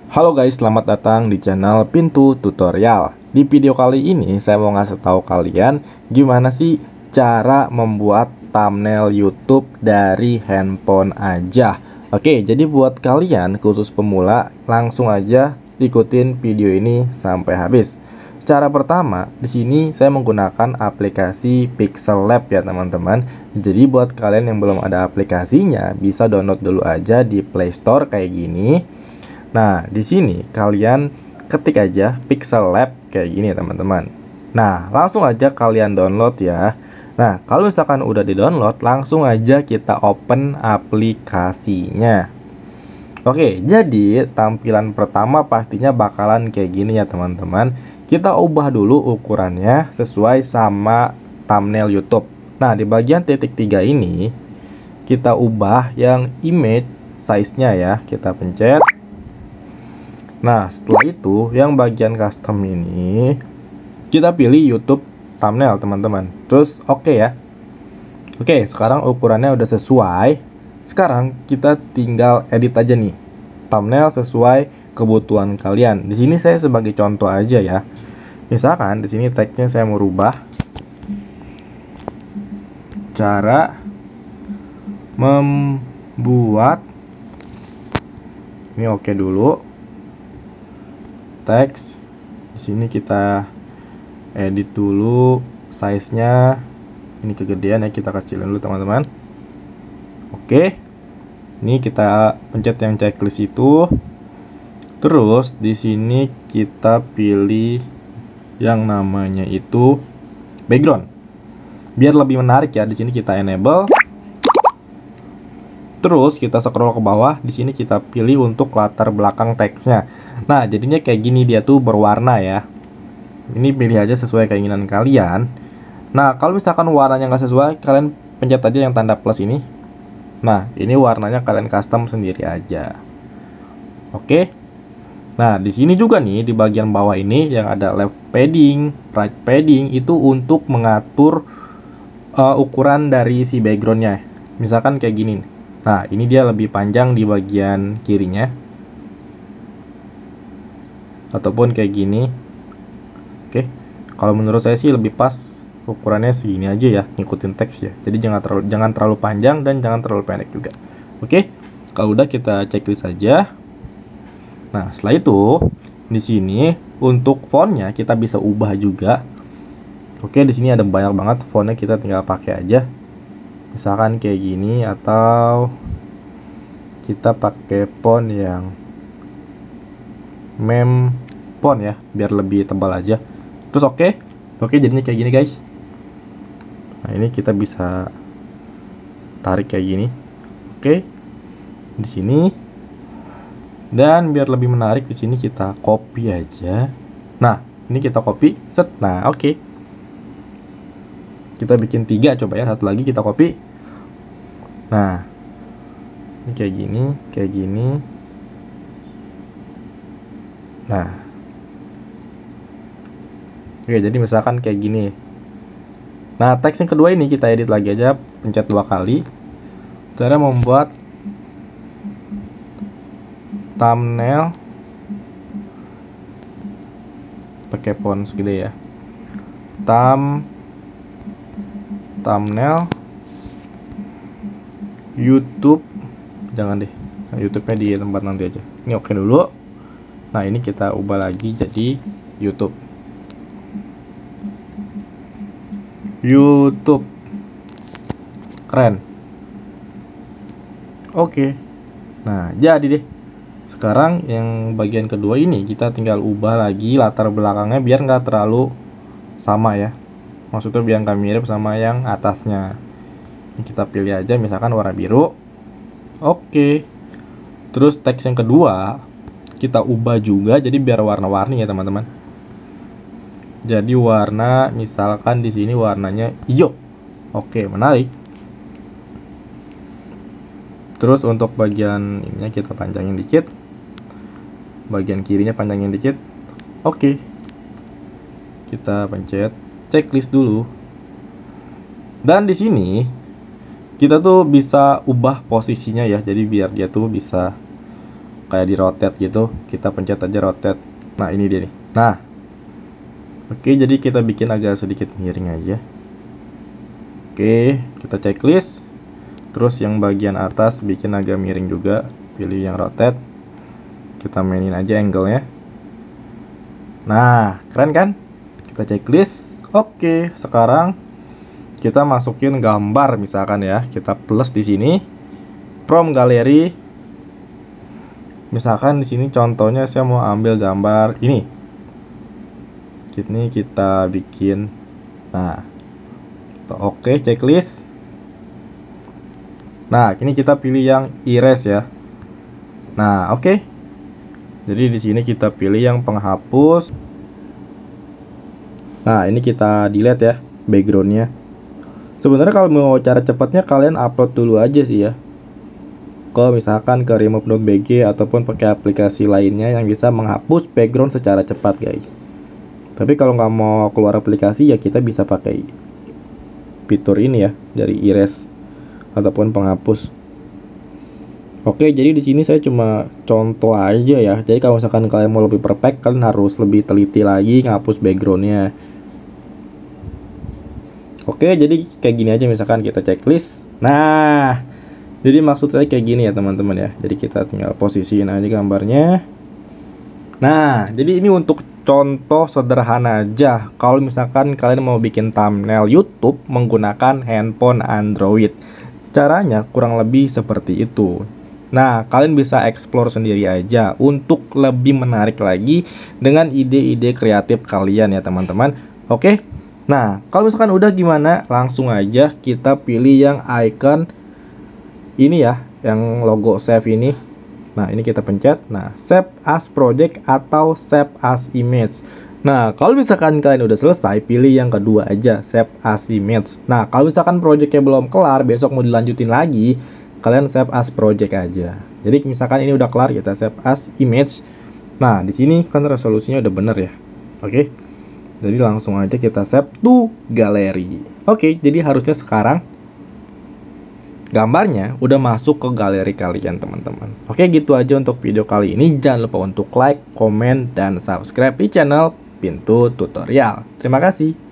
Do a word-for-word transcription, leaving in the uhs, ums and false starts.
Halo guys, selamat datang di channel Pintu Tutorial. Di video kali ini saya mau ngasih tahu kalian gimana sih cara membuat thumbnail YouTube dari handphone aja. Oke, jadi buat kalian khusus pemula, langsung aja ikutin video ini sampai habis. Cara pertama, di sini saya menggunakan aplikasi Pixel Lab ya teman-teman. Jadi buat kalian yang belum ada aplikasinya, bisa download dulu aja di Play Store kayak gini. Nah, di sini kalian ketik aja Pixel Lab kayak gini ya teman-teman. Nah, langsung aja kalian download ya. Nah, kalau misalkan udah di-download, langsung aja kita open aplikasinya. Oke, jadi tampilan pertama pastinya bakalan kayak gini ya teman-teman. Kita ubah dulu ukurannya sesuai sama thumbnail YouTube. Nah, di bagian titik tiga ini kita ubah yang image size-nya ya. Kita pencet. Nah, setelah itu yang bagian custom ini kita pilih YouTube thumbnail teman-teman. Terus oke okay ya. Oke, sekarang ukurannya udah sesuai. Sekarang kita tinggal edit aja nih thumbnail sesuai kebutuhan kalian. Di sini saya sebagai contoh aja ya. Misalkan di sini tagnya saya mau rubah cara membuat. Ini oke okay dulu. Teks di sini kita edit dulu size-nya. Ini kegedean ya, kita kecilin dulu teman-teman. Oke, ini kita pencet yang checklist itu. Terus di sini kita pilih yang namanya itu background. Biar lebih menarik ya, di sini kita enable. Terus kita scroll ke bawah, di sini kita pilih untuk latar belakang teksnya. Nah, jadinya kayak gini, dia tuh berwarna ya. Ini pilih aja sesuai keinginan kalian. Nah, kalau misalkan warnanya nggak sesuai, kalian pencet aja yang tanda plus ini. Nah, ini warnanya kalian custom sendiri aja. Oke. Nah, di sini juga nih di bagian bawah ini yang ada left padding, right padding itu untuk mengatur uh, ukuran dari si backgroundnya. Misalkan kayak gini nih. Nah, ini dia lebih panjang di bagian kirinya. Ataupun kayak gini. Oke. Kalau menurut saya sih lebih pas ukurannya segini aja ya, ngikutin teks ya. Jadi jangan terlalu jangan terlalu panjang dan jangan terlalu pendek juga. Oke. Kalau udah kita checklist saja. Nah, setelah itu di sini untuk fontnya kita bisa ubah juga. Oke, di sini ada banyak banget fontnya, kita tinggal pakai aja. Misalkan kayak gini, atau kita pakai font yang mem font ya, biar lebih tebal aja. Terus oke, okay. oke okay, jadinya kayak gini guys. Nah, ini kita bisa tarik kayak gini. Oke, okay. Di sini. Dan biar lebih menarik di sini kita copy aja. Nah, ini kita copy, set. Nah, oke. Okay. Kita bikin tiga coba ya, satu lagi kita copy. Nah, ini kayak gini, kayak gini. Nah, oke, jadi misalkan kayak gini. Nah, teks yang kedua ini kita edit lagi aja, pencet dua kali. Cara membuat thumbnail pakai font segede ya. Thumb thumbnail YouTube, jangan deh, nah, YouTube-nya di tempat nanti aja. Ini oke dulu. Nah, ini kita ubah lagi jadi YouTube. YouTube. Keren. Oke. Nah, jadi deh. Sekarang yang bagian kedua ini kita tinggal ubah lagi latar belakangnya biar nggak terlalu sama ya. Maksudnya biar nggak mirip sama yang atasnya. Ini kita pilih aja misalkan warna biru. Oke. Terus teks yang kedua kita ubah juga jadi biar warna-warni ya teman-teman. Jadi warna misalkan di sini warnanya hijau. Oke, menarik. Terus untuk bagian ininya kita panjangin dikit. Bagian kirinya panjangin dikit. Oke. Kita pencet checklist dulu. Dan di sini kita tuh bisa ubah posisinya ya. Jadi biar dia tuh bisa kayak di rotate gitu. Kita pencet aja rotate. Nah, ini dia nih. Nah, oke, jadi kita bikin agak sedikit miring aja. Oke, kita checklist. Terus yang bagian atas bikin agak miring juga. Pilih yang rotate. Kita mainin aja angle-nya. Nah, keren kan? Kita checklist. Oke, sekarang kita masukin gambar misalkan ya. Kita plus di sini. From gallery. Misalkan di sini contohnya saya mau ambil gambar ini. Ini kita bikin. Nah, oke, checklist. Nah, ini kita pilih yang erase ya. Nah, oke. Jadi di sini kita pilih yang penghapus. Nah, ini kita delete ya backgroundnya. Sebenarnya kalau mau cara cepatnya kalian upload dulu aja sih ya. Kalau misalkan ke remove dot b g ataupun pakai aplikasi lainnya yang bisa menghapus background secara cepat guys. Tapi kalau nggak mau keluar aplikasi ya kita bisa pakai fitur ini ya dari erase ataupun penghapus. Oke, jadi di sini saya cuma contoh aja ya. Jadi kalau misalkan kalian mau lebih perfect, kalian harus lebih teliti lagi ngapus backgroundnya. Oke, jadi kayak gini aja misalkan kita checklist. Nah, jadi maksud saya kayak gini ya teman-teman ya. Jadi kita tinggal posisiin aja gambarnya. Nah, jadi ini untuk contoh sederhana aja. Kalau misalkan kalian mau bikin thumbnail YouTube menggunakan handphone Android, caranya kurang lebih seperti itu. Nah, kalian bisa explore sendiri aja untuk lebih menarik lagi dengan ide-ide kreatif kalian ya teman-teman. Oke. Nah, kalau misalkan udah gimana, langsung aja kita pilih yang icon ini ya, yang logo save ini. Nah, ini kita pencet. Nah, save as project atau save as image. Nah, kalau misalkan kalian udah selesai, pilih yang kedua aja, save as image. Nah, kalau misalkan projectnya belum kelar, besok mau dilanjutin lagi, kalian save as project aja. Jadi misalkan ini udah kelar, kita save as image. Nah, di sini kan resolusinya udah bener ya. Oke. Jadi langsung aja kita save to gallery. Oke, jadi harusnya sekarang gambarnya udah masuk ke galeri kalian teman-teman. Oke, gitu aja untuk video kali ini. Jangan lupa untuk like, komen, dan subscribe di channel Pintu Tutorial. Terima kasih.